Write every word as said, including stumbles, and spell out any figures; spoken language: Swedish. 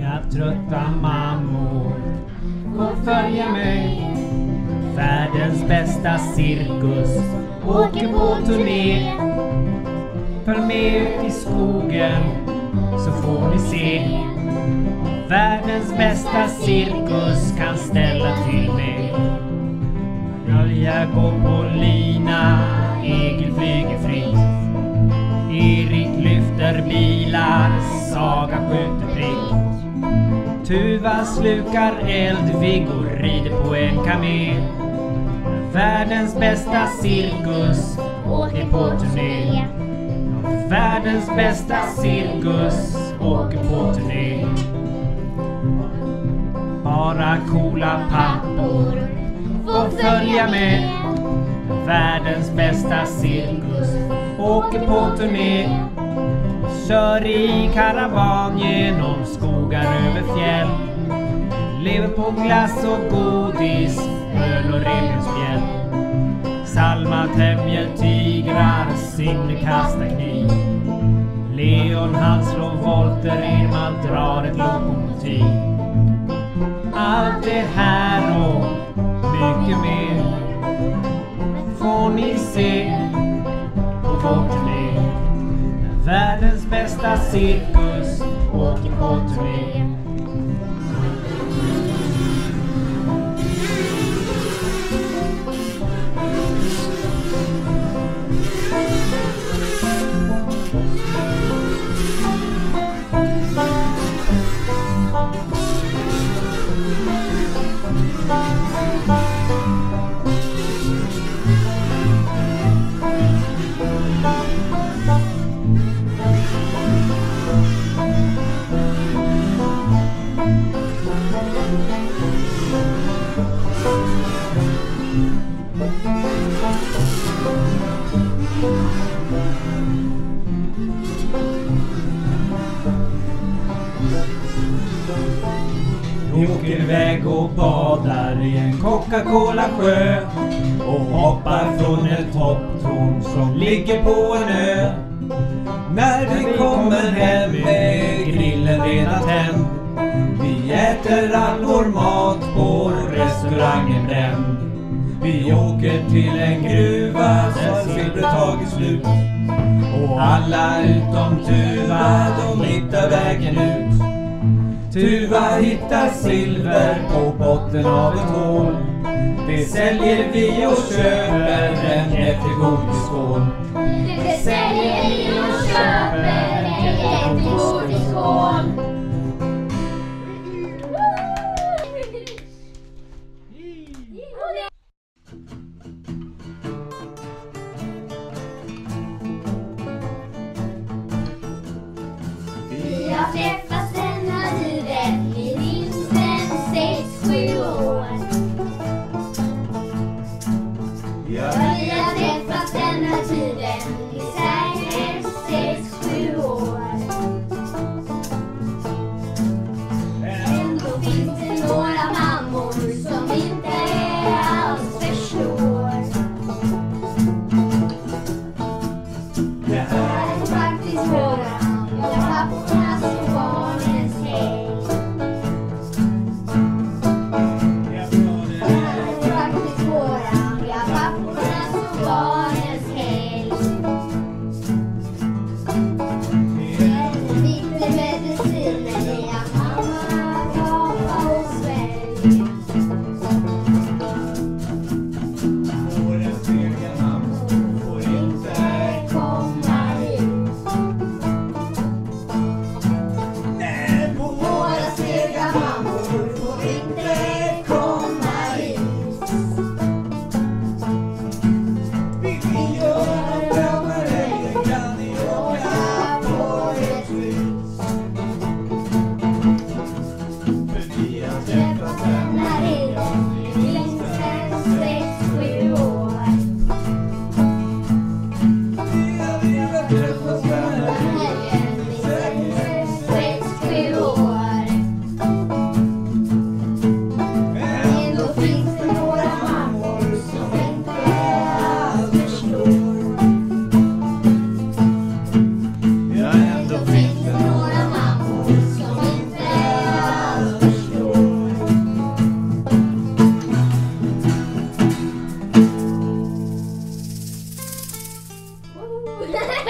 Mina trötta mammor, kom följa mig. Världens bästa cirkus åker på turné. Följ med ut i skogen så får ni se. Världens bästa cirkus kan ställa till mig. Rölja går på lina, Egil flyger fritt. Erik lyfter bilar, Saga skjuter prick. Tuva slukar eld, Viggo rider på en kamel. Världens bästa cirkus åker på turné. Världens bästa cirkus åker på turné. Bara coola pappor får följa med. Världens bästa cirkus åker på turné. Kör i karavan genom skogar över fjäll. Lever på glass och godis, öl och revbensspjäll. Salma tämjer tigrar, Signe kastar kniv. Leon han slår volter, Irma drar ett lokomotiv. Allt det här och mycket mer får ni se på vår turné. Världens bästa cirkus åker på turné. Vi åker iväg och badar i en Coca-Cola-sjö och hoppar från ett topptorn som ligger på en ö. När vi kommer hem är grillen redan tänd. Vi äter all vår mat på restaurangen bränd. Vi åker till en gruva där silvret tagit slut. Och alla utom Tuva, de hittar vägen ut. Tuva hittar silver på botten av ett hål. Det säljer vi och köper en jättegodisskål. Det säljer vi och köper en jättegodisskål. Vi har träffats denna tiden i vinsten sex, sju år. Ja, Vi har träffats denna tiden i Sergels Woho!